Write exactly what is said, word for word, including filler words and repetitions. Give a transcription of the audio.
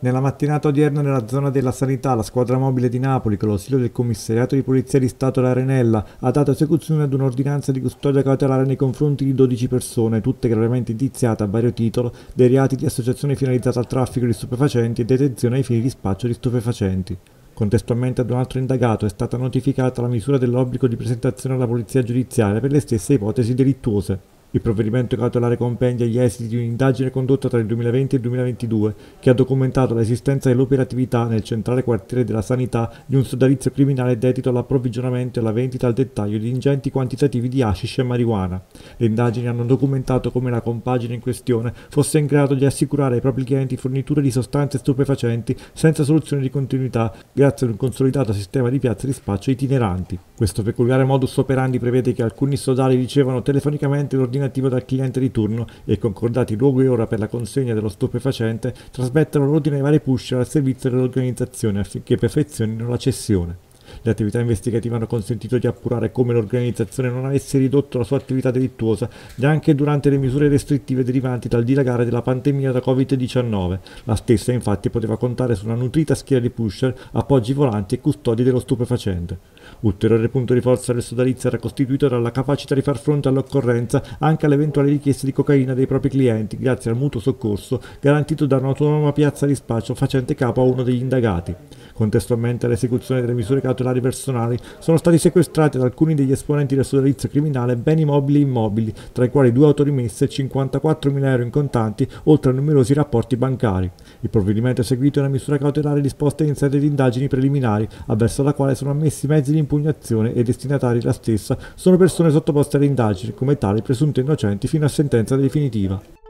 Nella mattinata odierna nella zona della sanità, la squadra mobile di Napoli, con l'ausilio del commissariato di polizia di Stato L'Arenella, ha dato esecuzione ad un'ordinanza di custodia cautelare nei confronti di dodici persone, tutte gravemente indiziate a vario titolo dei reati di associazione finalizzata al traffico di stupefacenti e detenzione ai fini di spaccio di stupefacenti. Contestualmente ad un altro indagato è stata notificata la misura dell'obbligo di presentazione alla polizia giudiziaria per le stesse ipotesi delittuose. Il provvedimento cautelare compendia gli esiti di un'indagine condotta tra il duemilaventi e il duemilaventidue che ha documentato l'esistenza dell'operatività nel centrale quartiere della sanità di un sodalizio criminale dedito all'approvvigionamento e alla vendita al dettaglio di ingenti quantitativi di hashish e marijuana. Le indagini hanno documentato come la compagine in questione fosse in grado di assicurare ai propri clienti forniture di sostanze stupefacenti senza soluzione di continuità grazie ad un consolidato sistema di piazze di spaccio itineranti. Questo peculiare modus operandi prevede che alcuni sodali ricevano telefonicamente l'ordinamento dal cliente di turno e, concordati luogo e ora per la consegna dello stupefacente, trasmettono l'ordine ai vari pusher al servizio dell'organizzazione affinché perfezionino la cessione. Le attività investigative hanno consentito di appurare come l'organizzazione non avesse ridotto la sua attività delittuosa neanche durante le misure restrittive derivanti dal dilagare della pandemia da covid diciannove. La stessa infatti poteva contare su una nutrita schiera di pusher, appoggi volanti e custodi dello stupefacente. Ulteriore punto di forza del sodalizio era costituito dalla capacità di far fronte all'occorrenza anche alle eventuali richieste di cocaina dei propri clienti grazie al mutuo soccorso garantito da un'autonoma piazza di spaccio facente capo a uno degli indagati. Contestualmente all'esecuzione delle misure cautelari personali sono stati sequestrati da alcuni degli esponenti del sodalizio criminale beni mobili e immobili, tra i quali due autorimesse e cinquantaquattromila euro in contanti, oltre a numerosi rapporti bancari. Il provvedimento eseguito è una misura cautelare disposta in sede di indagini preliminari, avverso la quale sono ammessi mezzi di impugnazione e i destinatari della stessa sono persone sottoposte alle indagini, come tali presunte innocenti fino a sentenza definitiva.